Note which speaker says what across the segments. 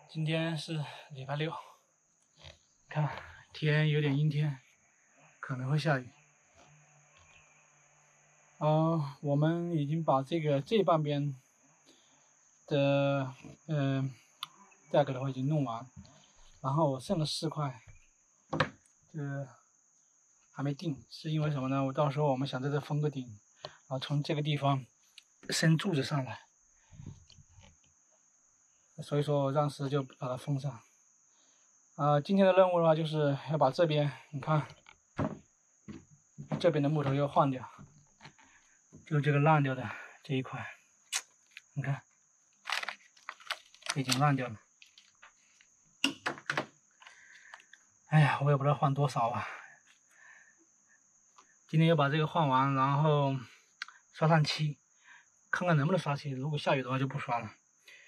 Speaker 1: 今天是礼拜六，看天有点阴天，可能会下雨。我们已经把这半边的deck的话已经弄完，然后剩了4块，还没定，是因为什么呢？到时候我们想在这封个顶，然后从这个地方伸柱子上来。所以说，暂时就把它封上。今天的任务的话，就是要把这边，你看，这边的木头要换掉，就这个烂掉的这一块，你看，已经烂掉了。哎呀，我也不知道换多少啊。今天要把这个换完，然后刷上漆，看看能不能刷漆。如果下雨的话，就不刷了。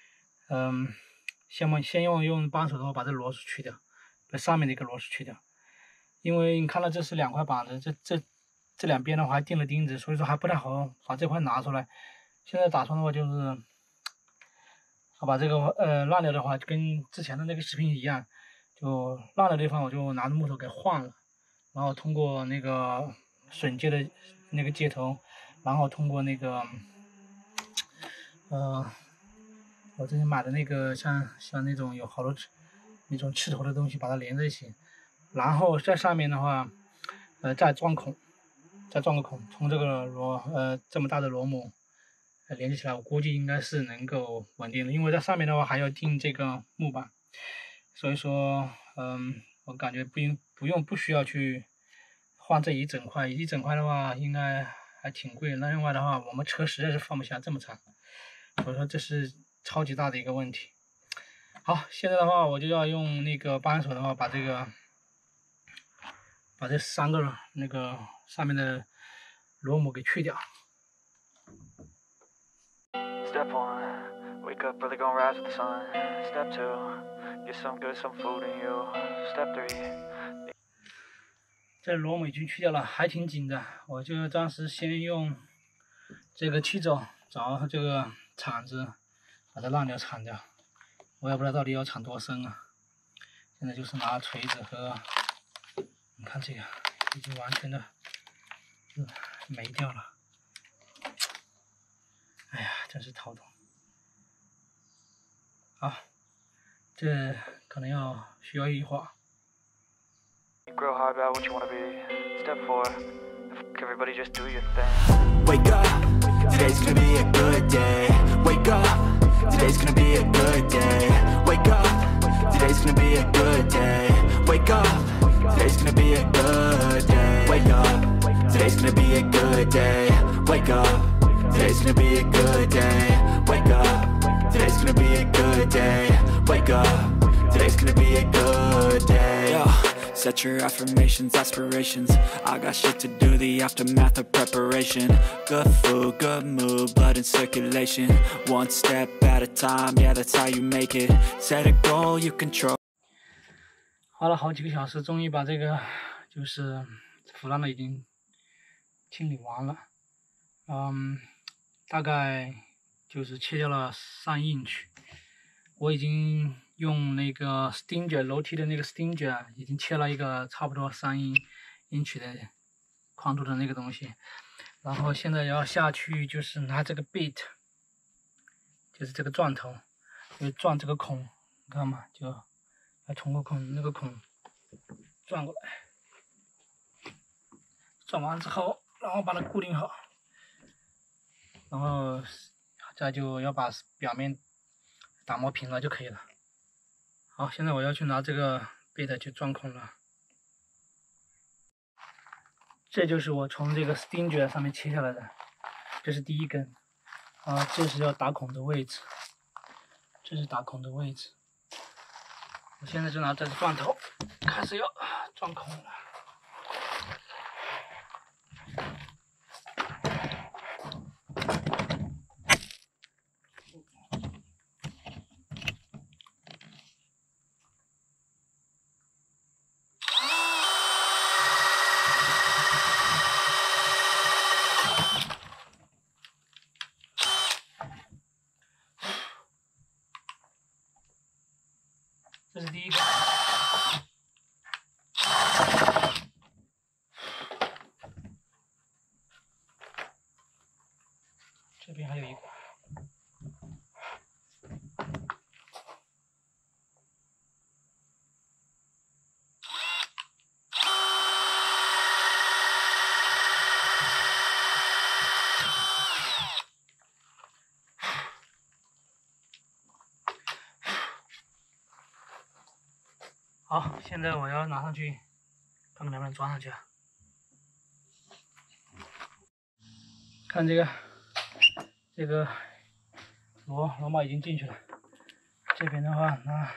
Speaker 1: 先用扳手的话把这螺丝去掉，把上面的一个螺丝去掉，因为你看到这是2块板子，这两边的话还钉了钉子，所以说还不太好把这块拿出来。现在打算的话就是，把这个烂掉的话，跟之前的那个视频一样，就烂的地方我就拿着木头给换了，然后通过那个榫接的那个接头，然后通过那个我之前买的那个像那种有好多那种刺头的东西，把它连在一起，然后在上面的话，再钻孔，再钻个孔，从这个这么大的螺母连接起来，我估计应该是能够稳定的。因为在上面的话还要钉这个木板，所以说，我感觉不需要去换这一整块的话，应该还挺贵。那另外的话，我们车实在是放不下这么长，所以说这是超级大的一个问题。好，现在的话我就要用那个扳手的话把这3个那个上面的螺母给去掉。Step 1, wake up early, gonna rise with the sun. Step 2, get some good, some food in you. Step 3. 这螺母已经去掉了，还挺紧的，我就暂时先用这个七轴找这个铲子把这烂掉铲掉。我也不知道到底要铲多深啊。现在就是拿锤子和，你看这个已经完全的没掉了。哎呀，真是头痛。好，这可能需要一会儿。Grow hard about what you wanna be. Step 4, everybody just do your thing.
Speaker 2: Wake up, today's gonna be a good day. Wake up, today's gonna be a good day. Wake up, today's gonna be a good day. Wake up, today's gonna be a good day. Wake up, today's gonna be a good day. Wake up, today's gonna be a good day. Wake up, today's gonna be a good day. Wake up, today's gonna be a good day. Set your affirmations, aspirations. I got shit to do, the aftermath of preparation. Good food, good mood, blood in circulation. One step at a time, yeah, that's how you make it. Set a goal you control.
Speaker 1: 花了好几个小时，终于把这个就是腐烂的已经清理完了。大概就是切掉了3英尺。我已经用那个 Stinger 楼梯的那个 Stinger 已经切了一个差不多3英尺的宽度的那个东西，然后现在要下去就是拿这个 bit， 就是这个钻头，就钻这个孔，你看嘛，就要从那个孔转过来，转完之后，然后把它固定好，然后再就要把表面打磨平了就可以了。好，现在我要去拿这个bit去钻孔了。这就是我从这个 Stinger 上面切下来的，这是第一根，这是要打孔的位置，这是打孔的位置。我现在就拿这个钻头，开始要钻孔了。 这是第一个。这边还有一个。好，现在我要拿上去，看看能不能装上去啊。看这个螺帽已经进去了。这边的话拿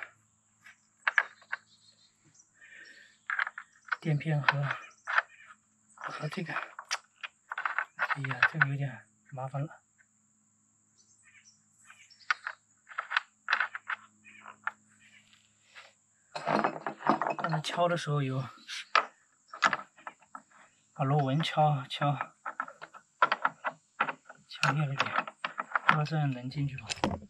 Speaker 1: 垫片和这个，哎呀，这个有点麻烦了。刚才敲的时候有把螺纹敲裂了点，不知道这样能进去吗？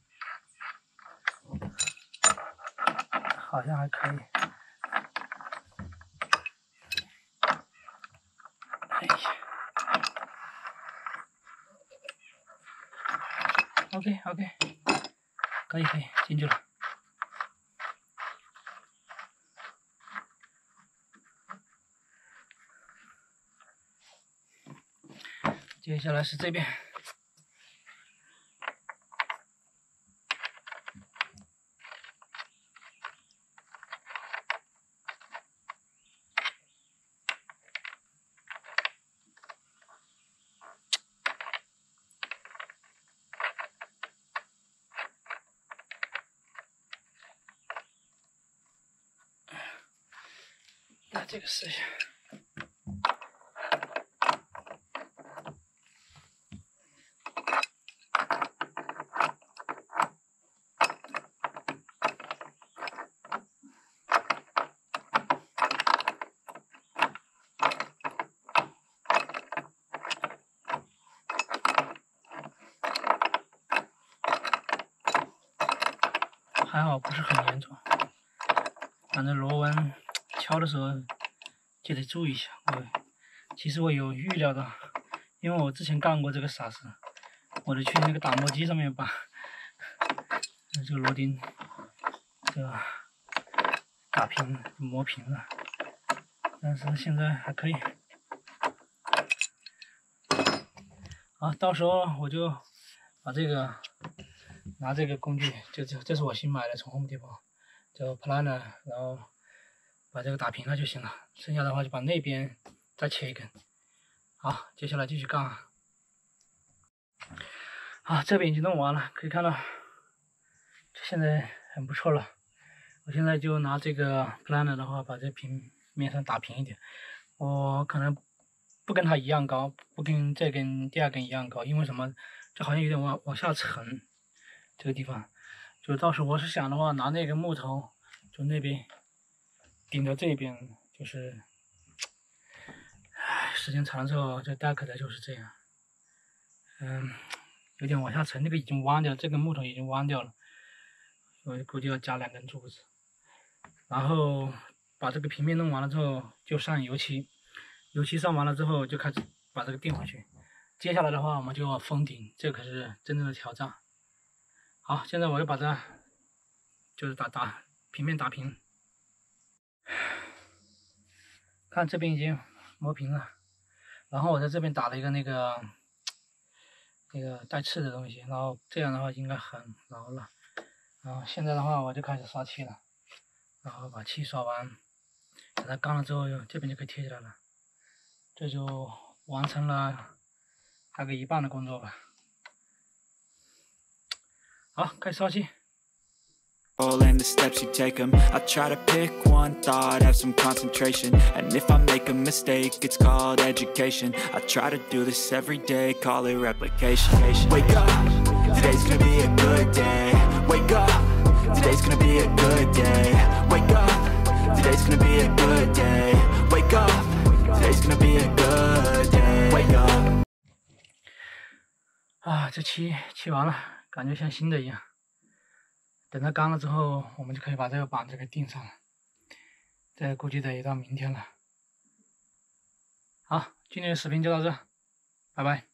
Speaker 1: 好像还可以。哎呀 ，OK， 可以进去了。接下来是这边。那这个试一下。还好不是很严重，反正螺纹敲的时候就得注意一下。其实我有预料到，因为我之前干过这个傻事，我得去那个打磨机上面把这个螺钉这个打平磨平了，但是现在还可以。好，到时候我就把这个。拿这个工具，这是我新买的，从 Home Depot， 叫 Planner， 然后把这个打平了就行了。剩下的话就把那边再切一根。好，接下来继续干啊。好，这边已经弄完了，可以看到，现在很不错了。我现在就拿这个 Planner 的话，把这平面上打平一点。我可能不跟它一样高，不跟这根第二根一样高，因为什么？这好像有点往下沉。这个地方，就到时候我是想的话，拿那个木头，就那边顶到这边，就是，时间长了之后，这deck的就是这样，有点往下沉，那个已经弯掉，这个木头已经弯掉了，我估计要加2根柱子，然后把这个平面弄完了之后，就上油漆，油漆上完了之后，就开始把这个钉回去，接下来的话，我们就要封顶，这可是真正的挑战。好，现在我要把这就是打平面打平，看这边已经磨平了，然后我在这边打了一个那个带刺的东西，然后这样的话应该很牢了。然后现在的话我就开始刷漆了，然后把漆刷完，等它干了之后，这边就可以贴起来了，这就完成了大概一半的工作吧。好，开始刷漆。
Speaker 2: And the steps you take them, I try to pick one thought, have some concentration, and if I make a mistake, it's called education. I try to do this every day, call it replication. Wake up, today's gonna be a good day. Wake up, today's gonna be a good day. Wake up, today's gonna be a good day. Wake up, today's gonna be a good day. Wake up.
Speaker 1: 啊，这漆完了，感觉像新的一样。 等它干了之后，我们就可以把这个板子给钉上了。这估计得到明天了。好，今天的视频就到这，拜拜。